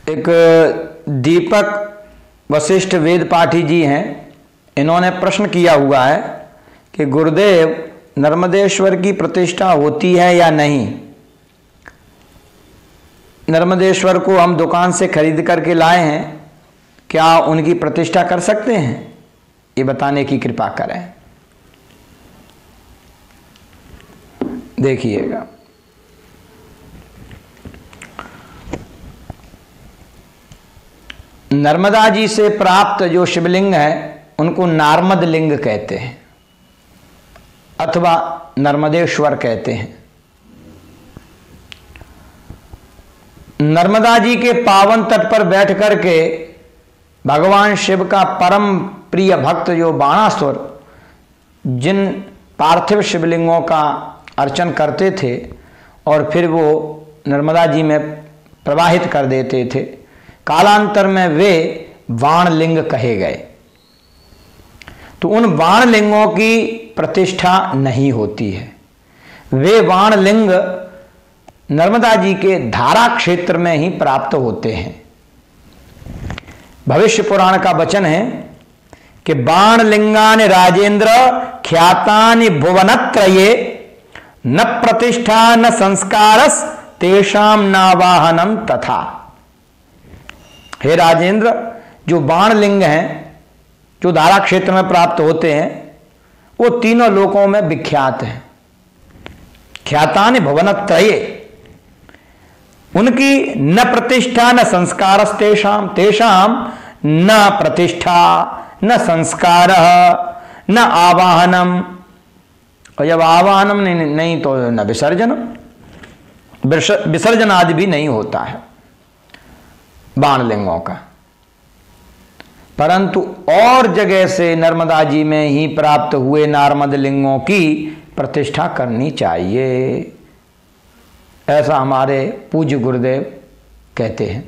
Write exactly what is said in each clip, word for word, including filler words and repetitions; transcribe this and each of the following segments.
एक दीपक वशिष्ठ वेद पाठी जी हैं, इन्होंने प्रश्न किया हुआ है कि गुरुदेव नर्मदेश्वर की प्रतिष्ठा होती है या नहीं। नर्मदेश्वर को हम दुकान से खरीद करके लाए हैं, क्या उनकी प्रतिष्ठा कर सकते हैं? ये बताने की कृपा करें। देखिएगा, नर्मदा जी से प्राप्त जो शिवलिंग है उनको नार्मद लिंग कहते हैं अथवा नर्मदेश्वर कहते हैं। नर्मदा जी के पावन तट पर बैठ करके भगवान शिव का परम प्रिय भक्त जो बाणासुर जिन पार्थिव शिवलिंगों का अर्चन करते थे और फिर वो नर्मदा जी में प्रवाहित कर देते थे, कालांतर में वे वाणलिंग कहे गए। तो उन वाणलिंगों की प्रतिष्ठा नहीं होती है। वे वाणलिंग नर्मदा जी के धारा क्षेत्र में ही प्राप्त होते हैं। भविष्य पुराण का वचन है कि बाणलिंगानि राजेंद्र ख्यातानि भुवनत्रये न प्रतिष्ठा न संस्कारस तेषाम नावाहनम तथा। हे राजेंद्र, जो बाणलिंग हैं जो धारा क्षेत्र में प्राप्त होते हैं वो तीनों लोकों में विख्यात हैं। ख्यातानि भुवनत्रये, उनकी न प्रतिष्ठा न संस्कार तेषाम तेषाम न प्रतिष्ठा न संस्कार न आवाहनम, और जब आवाहनम नहीं, नहीं तो न विसर्जनम, विसर्जन आदि भी नहीं होता है बाणलिंगों का। परंतु और जगह से नर्मदा जी में ही प्राप्त हुए नार्मद लिंगों की प्रतिष्ठा करनी चाहिए, ऐसा हमारे पूज्य गुरुदेव कहते हैं।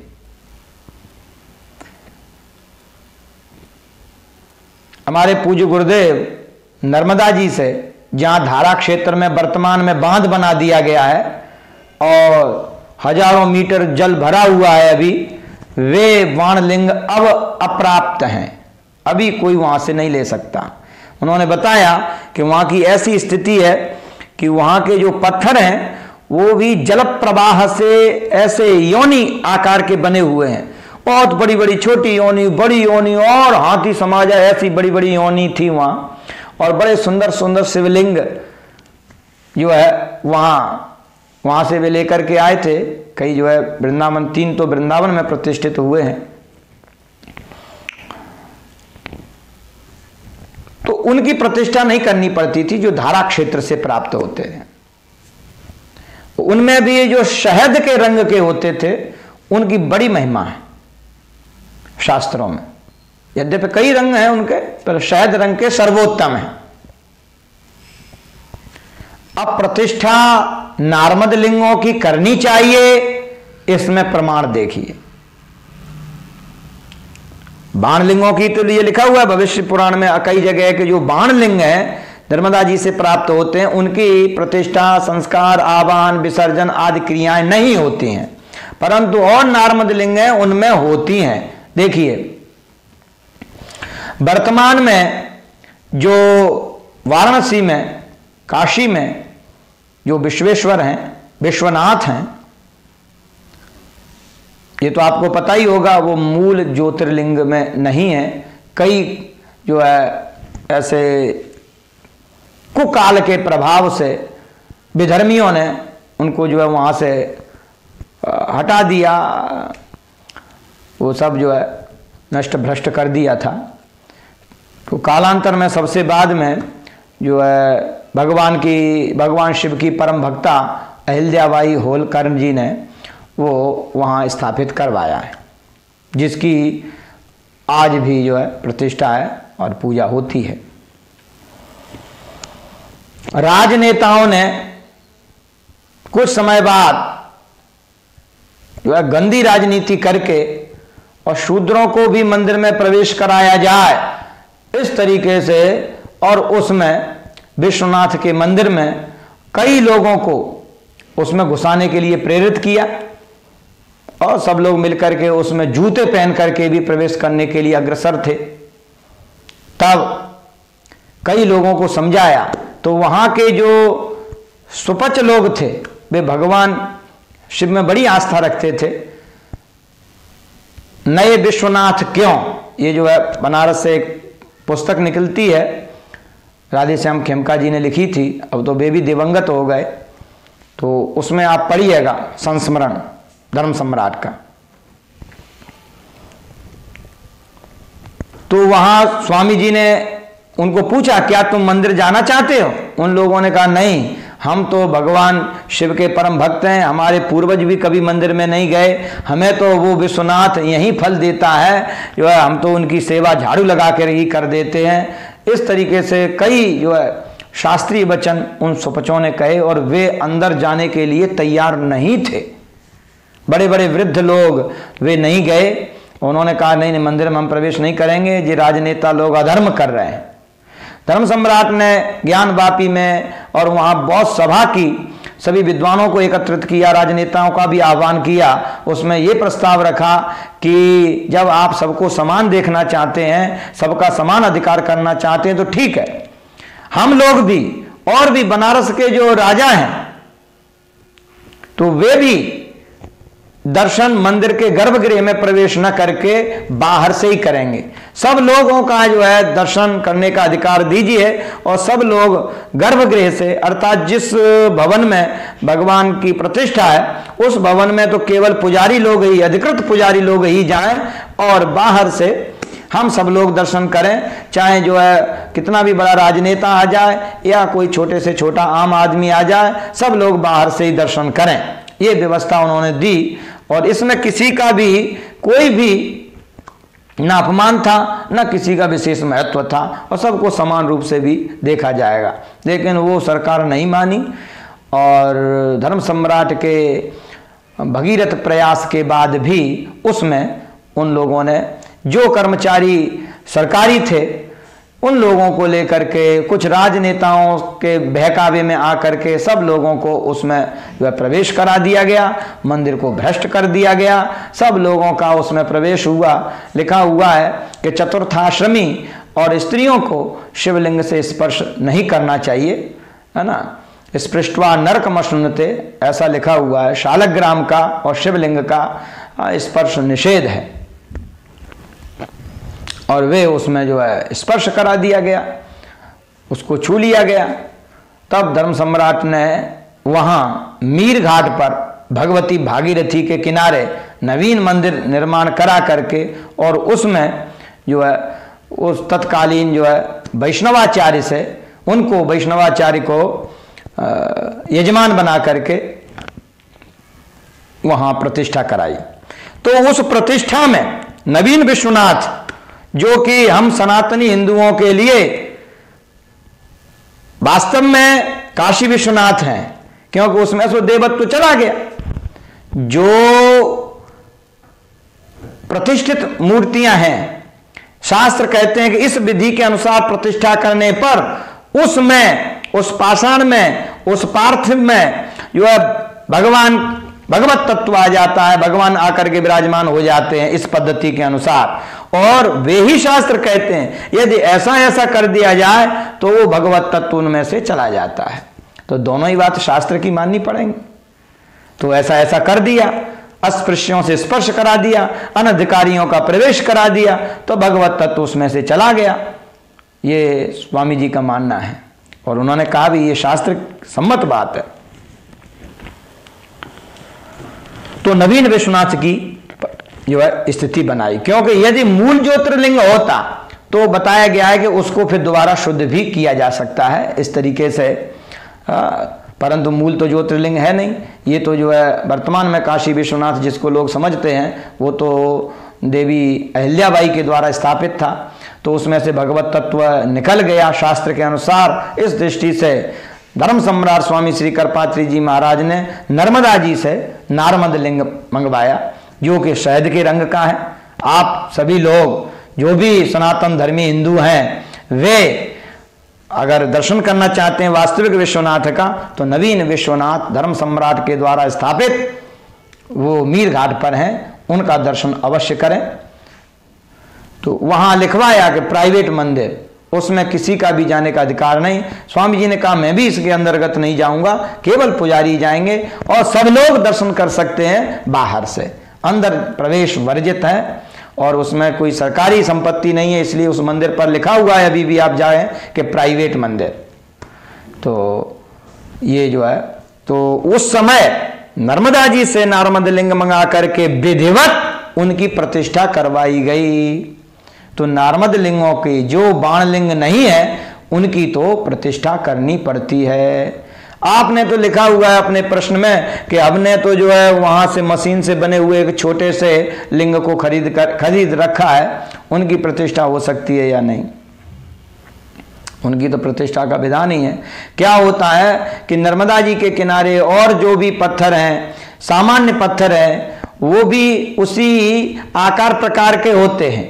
हमारे पूज्य गुरुदेव नर्मदा जी से, जहां धारा क्षेत्र में वर्तमान में बांध बना दिया गया है और हजारों मीटर जल भरा हुआ है अभी, वे वाणलिंग अब अप्राप्त हैं, अभी कोई वहां से नहीं ले सकता। उन्होंने बताया कि वहां की ऐसी स्थिति है कि वहां के जो पत्थर हैं वो भी जल प्रवाह से ऐसे योनि आकार के बने हुए हैं, बहुत बड़ी बड़ी छोटी योनि, बड़ी योनि और हाथी समाज ऐसी बड़ी बड़ी योनि थी वहां, और बड़े सुंदर सुंदर शिवलिंग जो है वहां वहां से वे लेकर के आए थे। कई जो है वृंदावन, तीन तो वृंदावन में प्रतिष्ठित हुए हैं। तो उनकी प्रतिष्ठा नहीं करनी पड़ती थी जो धारा क्षेत्र से प्राप्त होते थे। उनमें भी जो शहद के रंग के होते थे उनकी बड़ी महिमा है शास्त्रों में। यद्यपि कई रंग हैं उनके, पर शहद रंग के सर्वोत्तम है। अब प्रतिष्ठा नार्मद लिंगों की करनी चाहिए, इसमें प्रमाण देखिए। बाणलिंगों की तो ये लिखा हुआ है भविष्य पुराण में कई जगह के जो बाणलिंग हैं नर्मदा जी से प्राप्त होते हैं, उनकी प्रतिष्ठा, संस्कार, आवाहन, विसर्जन आदि क्रियाएं नहीं होती हैं, परंतु और नार्मद लिंग हैं उनमें होती हैं। देखिए, वर्तमान में जो वाराणसी में, काशी में जो विश्वेश्वर हैं, विश्वनाथ हैं, ये तो आपको पता ही होगा, वो मूल ज्योतिर्लिंग में नहीं है। कई जो है ऐसे कुकाल के प्रभाव से विधर्मियों ने उनको जो है वहाँ से हटा दिया, वो सब जो है नष्ट भ्रष्ट कर दिया था। तो कालांतर में सबसे बाद में जो है भगवान की भगवान शिव की परम भक्ता अहिल्याबाई होलकर जी ने वो वहाँ स्थापित करवाया है, जिसकी आज भी जो है प्रतिष्ठा है और पूजा होती है। राजनेताओं ने कुछ समय बाद जो है गंदी राजनीति करके और शूद्रों को भी मंदिर में प्रवेश कराया जाए इस तरीके से, और उसमें विश्वनाथ के मंदिर में कई लोगों को उसमें घुसाने के लिए प्रेरित किया और सब लोग मिलकर के उसमें जूते पहन करके भी प्रवेश करने के लिए अग्रसर थे। तब कई लोगों को समझाया तो वहां के जो सुपच लोग थे वे भगवान शिव में बड़ी आस्था रखते थे। नए विश्वनाथ क्यों, ये जो है बनारस से एक पुस्तक निकलती है, राधे श्याम खेमका जी ने लिखी थी, अब तो वे भी दिवंगत हो गए, तो उसमें आप पढ़िएगा संस्मरण धर्म सम्राट का। तो वहां स्वामी जी ने उनको पूछा क्या तुम मंदिर जाना चाहते हो? उन लोगों ने कहा नहीं, हम तो भगवान शिव के परम भक्त हैं, हमारे पूर्वज भी कभी मंदिर में नहीं गए, हमें तो वो विश्वनाथ यही फल देता है, जो है हम तो उनकी सेवा झाड़ू लगा कर ही कर देते हैं। इस तरीके से कई जो है शास्त्रीय वचन उन सुपचों ने कहे और वे अंदर जाने के लिए तैयार नहीं थे। बड़े बड़े वृद्ध लोग वे नहीं गए, उन्होंने कहा नहीं नहीं मंदिर में हम प्रवेश नहीं करेंगे, ये राजनेता लोग अधर्म कर रहे हैं। धर्म सम्राट ने ज्ञान वापी में और वहां बहुत सभा की, सभी विद्वानों को एकत्रित किया, राजनेताओं का भी आह्वान किया। उसमें यह प्रस्ताव रखा कि जब आप सबको समान देखना चाहते हैं, सबका समान अधिकार करना चाहते हैं तो ठीक है, हम लोग भी और भी बनारस के जो राजा हैं तो वे भी दर्शन मंदिर के गर्भगृह में प्रवेश न करके बाहर से ही करेंगे। सब लोगों का जो है दर्शन करने का अधिकार दीजिए और सब लोग गर्भगृह से, अर्थात जिस भवन में भगवान की प्रतिष्ठा है उस भवन में तो केवल पुजारी लोग ही, अधिकृत पुजारी लोग ही जाएं और बाहर से हम सब लोग दर्शन करें, चाहे जो है कितना भी बड़ा राजनेता आ जाए या कोई छोटे से छोटा आम आदमी आ जाए, सब लोग बाहर से ही दर्शन करें। ये व्यवस्था उन्होंने दी और इसमें किसी का भी कोई भी न अपमान था न किसी का विशेष महत्व था और सबको समान रूप से भी देखा जाएगा। लेकिन वो सरकार नहीं मानी और धर्म सम्राट के भगीरथ प्रयास के बाद भी उसमें उन लोगों ने, जो कर्मचारी सरकारी थे उन लोगों को लेकर के, कुछ राजनेताओं के बहकावे में आकर के सब लोगों को उसमें जो प्रवेश करा दिया गया, मंदिर को भ्रष्ट कर दिया गया, सब लोगों का उसमें प्रवेश हुआ। लिखा हुआ है कि चतुर्थाश्रमी और स्त्रियों को शिवलिंग से स्पर्श नहीं करना चाहिए, है ना, स्पृष्ट्वा नरकमश्नुते, ऐसा लिखा हुआ है। शालग्राम का और शिवलिंग का स्पर्श निषेध है और वे उसमें जो है स्पर्श करा दिया गया, उसको छू लिया गया। तब धर्म सम्राट ने वहाँ मीर घाट पर भगवती भागीरथी के किनारे नवीन मंदिर निर्माण करा करके और उसमें जो है उस तत्कालीन जो है वैष्णवाचार्य से, उनको वैष्णवाचार्य को यजमान बना करके वहाँ प्रतिष्ठा कराई। तो उस प्रतिष्ठा में नवीन विश्वनाथ, जो कि हम सनातनी हिंदुओं के लिए वास्तव में काशी विश्वनाथ हैं, क्योंकि उसमें से देवत्व चला गया। जो प्रतिष्ठित मूर्तियां हैं, शास्त्र कहते हैं कि इस विधि के अनुसार प्रतिष्ठा करने पर उसमें, उस पाषाण में, उस पार्थिव में जो है भगवान, भगवत तत्व आ जाता है, भगवान आकर के विराजमान हो जाते हैं इस पद्धति के अनुसार। और वे ही शास्त्र कहते हैं यदि ऐसा ऐसा कर दिया जाए तो वो भगवत तत्व उनमें से चला जाता है। तो दोनों ही बात शास्त्र की माननी पड़ेंगी। तो ऐसा ऐसा कर दिया, अस्पृश्यों से स्पर्श करा दिया, अनधिकारियों का प्रवेश करा दिया, तो भगवत तत्व उसमें से चला गया। ये स्वामी जी का मानना है और उन्होंने कहा भी ये शास्त्र सम्मत बात है। तो नवीन विश्वनाथ की जो है स्थिति बनाई, क्योंकि यदि मूल ज्योतिर्लिंग होता तो बताया गया है कि उसको फिर दोबारा शुद्ध भी किया जा सकता है इस तरीके से, आ, परंतु मूल तो ज्योतिर्लिंग है नहीं। ये तो जो है वर्तमान में काशी विश्वनाथ जिसको लोग समझते हैं वो तो देवी अहिल्याबाई के द्वारा स्थापित था, तो उसमें से भगवत तत्व निकल गया शास्त्र के अनुसार। इस दृष्टि से धर्म सम्राट स्वामी श्री कृपात्री जी महाराज ने नर्मदा जी से नारमद लिंग मंगवाया, जो कि शहद के रंग का है। आप सभी लोग जो भी सनातन धर्मी हिंदू हैं वे अगर दर्शन करना चाहते हैं वास्तविक विश्वनाथ का, तो नवीन विश्वनाथ धर्म सम्राट के द्वारा स्थापित वो मीर घाट पर हैं, उनका दर्शन अवश्य करें। तो वहां लिखवाया कि प्राइवेट मंदिर, उसमें किसी का भी जाने का अधिकार नहीं। स्वामी जी ने कहा मैं भी इसके अंतर्गत नहीं जाऊंगा, केवल पुजारी जाएंगे और सब लोग दर्शन कर सकते हैं बाहर से, अंदर प्रवेश वर्जित है और उसमें कोई सरकारी संपत्ति नहीं है, इसलिए उस मंदिर पर लिखा हुआ है अभी भी आप जाएं कि प्राइवेट मंदिर। तो ये जो है, तो उस समय नर्मदा जी से नारद लिंग मंगा करके विधिवत उनकी प्रतिष्ठा करवाई गई। तो नारद लिंगों की जो बाण लिंग नहीं है उनकी तो प्रतिष्ठा करनी पड़ती है। आपने तो लिखा हुआ है अपने प्रश्न में कि हमने तो जो है वहां से मशीन से बने हुए एक छोटे से लिंग को खरीद कर खरीद रखा है, उनकी प्रतिष्ठा हो सकती है या नहीं? उनकी तो प्रतिष्ठा का विधान ही है। क्या होता है कि नर्मदा जी के किनारे और जो भी पत्थर हैं, सामान्य पत्थर हैं, वो भी उसी आकार प्रकार के होते हैं।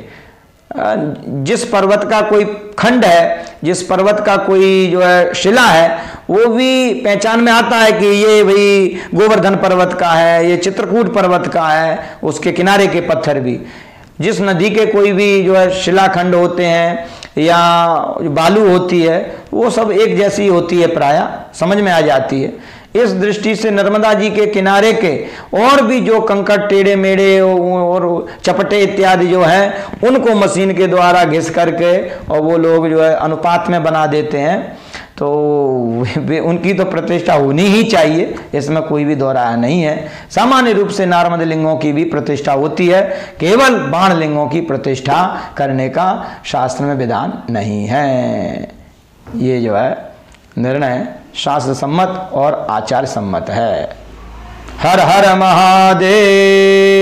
जिस पर्वत का कोई खंड है, जिस पर्वत का कोई जो है शिला है, वो भी पहचान में आता है कि ये भाई गोवर्धन पर्वत का है, ये चित्रकूट पर्वत का है। उसके किनारे के पत्थर भी, जिस नदी के कोई भी जो है शिलाखंड होते हैं या बालू होती है, वो सब एक जैसी होती है, प्रायः समझ में आ जाती है। इस दृष्टि से नर्मदा जी के किनारे के और भी जो कंकड़ टेढ़े मेढ़े और चपटे इत्यादि जो हैं, उनको मशीन के द्वारा घिस करके और वो लोग जो है अनुपात में बना देते हैं। तो वे उनकी तो प्रतिष्ठा होनी ही चाहिए, इसमें कोई भी दोहराया नहीं है। सामान्य रूप से नारद लिंगों की भी प्रतिष्ठा होती है, केवल बाण लिंगों की प्रतिष्ठा करने का शास्त्र में विधान नहीं है। ये जो है निर्णय शास्त्र सम्मत और आचार्य सम्मत है। हर हर महादेव।